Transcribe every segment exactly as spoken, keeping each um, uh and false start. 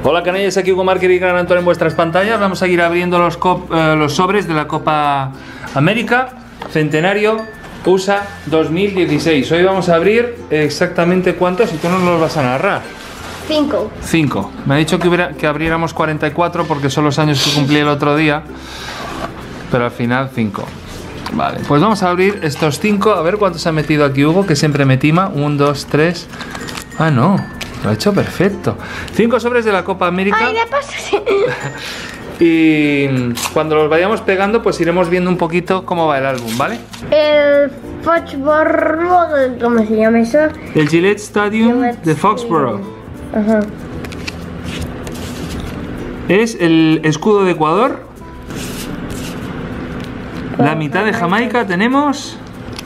Hola canallas, aquí Hugo Márquez y Gran Antonio en vuestras pantallas. Vamos a ir abriendo los, cop, eh, los sobres de la Copa América Centenario U S A dos mil dieciséis. Hoy vamos a abrir exactamente cuántos y tú no nos los vas a narrar. Cinco. Cinco. Me ha dicho que, hubiera, que abriéramos cuarenta y cuatro porque son los años que cumplí el otro día, pero al final cinco. Vale, pues vamos a abrir estos cinco. A ver cuántos ha metido aquí Hugo, que siempre me tima. Un, dos, tres. Ah, no. Lo ha hecho perfecto. Cinco sobres de la Copa América. Ay, de paso, sí. Y cuando los vayamos pegando, pues iremos viendo un poquito cómo va el álbum, ¿vale? El Foxborough, ¿cómo se llama eso? El Gillette Stadium Gillette de Foxborough. Ajá. Es el escudo de Ecuador. La mitad de Jamaica tenemos.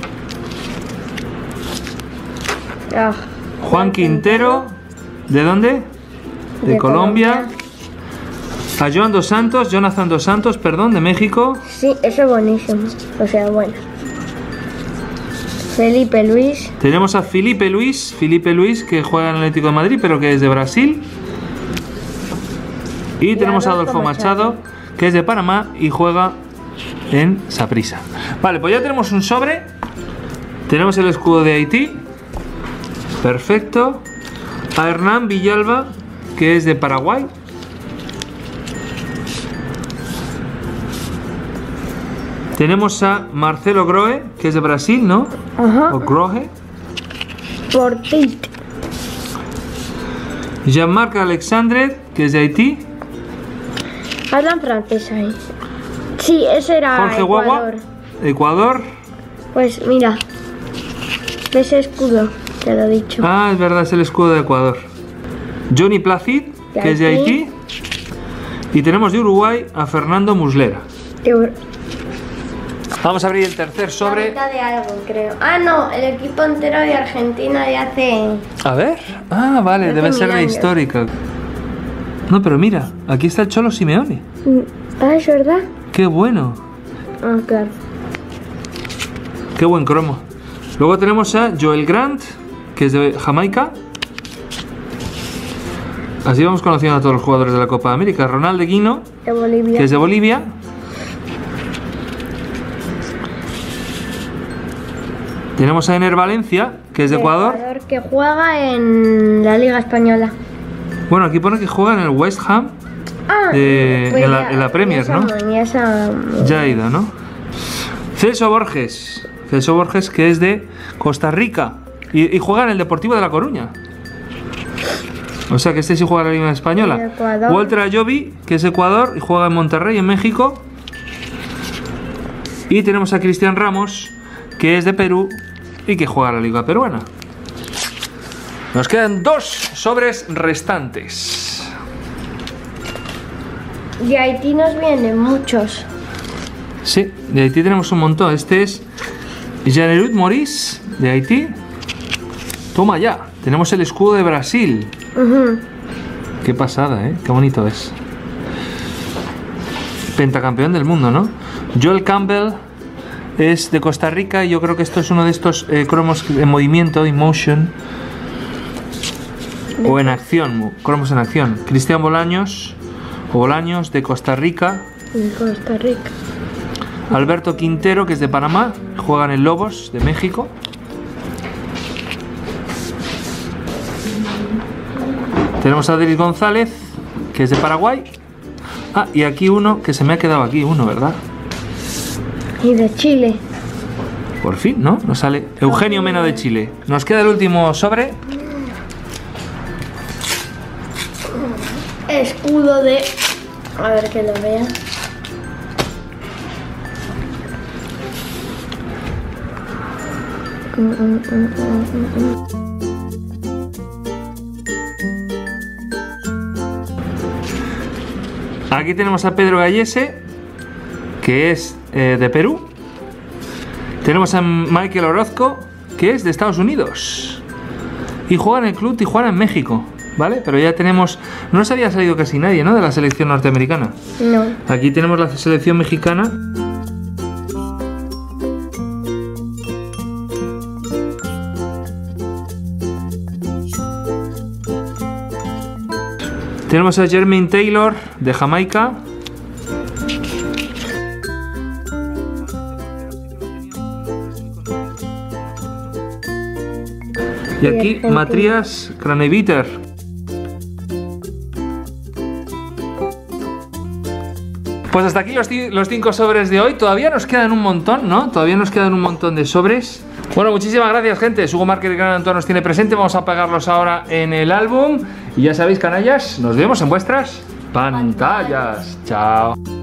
Ah. Juan Quintero. ¿De dónde? De, De Colombia. Colombia. A Joan dos Santos, Jonathan dos Santos, perdón, de México. Sí, eso es buenísimo. O sea, bueno. Felipe Luis. Tenemos a Felipe Luis, Felipe Luis que juega en el Atlético de Madrid, pero que es de Brasil. Y tenemos a Adolfo Machado, que es de Panamá y juega en Saprissa. Vale, pues ya tenemos un sobre. Tenemos el escudo de Haití. Perfecto. A Hernán Villalba, que es de Paraguay. Tenemos a Marcelo Grohe, que es de Brasil, ¿no? Ajá. O Grohe. Portit. Jean-Marc Alexandre, que es de Haití. Hablan francés ahí. Sí, ese era Jorge Ecuador. Guagua, Ecuador. Pues mira, ese escudo, te lo he dicho. Ah, es verdad, es el escudo de Ecuador. Johnny Placid, De que es de Haití. Haití. Y tenemos de Uruguay a Fernando Muslera. Euro- Vamos a abrir el tercer La sobre. mitad de algo, creo. Ah, no, el equipo entero de Argentina de hace... A ver. Ah, vale, Hace debe ser mil de años. histórica. No, pero mira, aquí está el Cholo Simeone. Ah, ¿es verdad? Qué bueno. Ah, claro. Qué buen cromo. Luego tenemos a Joel Grant, que es de Jamaica. Así vamos conociendo a todos los jugadores de la Copa América. Ronaldo Guino, De Bolivia. que es de Bolivia. Tenemos a Ener Valencia, que es de Ecuador. Que juega en la Liga Española. Bueno, aquí pone que juega en el West Ham. Ah, De- en la- ya- en la Premier, ya ¿no? esa- ya esa- Ya ha ido, ¿no? Celso Borges. Celso Borges, que es de Costa Rica. Y, y juega en el Deportivo de La Coruña. O sea que este sí juega en la Liga En Española. Ecuador. Walter Ayobi, que es Ecuador y juega en Monterrey, en México. Y tenemos a Cristian Ramos, que es de Perú y que juega en la Liga Peruana. Nos quedan dos sobres restantes. De Haití nos vienen muchos. Sí, de Haití tenemos un montón. Este es Jean-Louis Maurice, de Haití. Toma ya, tenemos el escudo de Brasil. Ujú. Qué pasada, ¿eh? Qué bonito es. Pentacampeón del mundo, ¿no? Joel Campbell es de Costa Rica y yo creo que esto es uno de estos eh, cromos en movimiento, in motion. O en acción, cromos en acción. Cristian Bolaños, o Bolaños, de Costa Rica. En Costa Rica. Alberto Quintero, que es de Panamá, juega en el Lobos de México. Tenemos a Denis González, que es de Paraguay. Ah, y aquí uno, que se me ha quedado aquí uno, ¿verdad? Y de Chile. Por fin, ¿no? Nos sale Eugenio Mena de Chile. Nos queda el último sobre. Escudo de... A ver que lo vea. Mm, mm, mm, mm, mm. Aquí tenemos a Pedro Gallese, que es eh, de Perú. Tenemos a Michael Orozco, que es de Estados Unidos. Y juega en el Club Tijuana en México, ¿vale? Pero ya tenemos... No nos había salido casi nadie, ¿no? De la selección norteamericana. No. Aquí tenemos la selección mexicana. Tenemos a Jermaine Taylor de Jamaica. Y aquí Matías Craneviter. Pues hasta aquí los, los cinco sobres de hoy. Todavía nos quedan un montón, ¿no? Todavía nos quedan un montón de sobres. Bueno, muchísimas gracias, gente. Hugo Márquez y Gran Antón nos tiene presente. Vamos a pegarlos ahora en el álbum. Y ya sabéis, canallas, nos vemos en vuestras pantallas. Chao.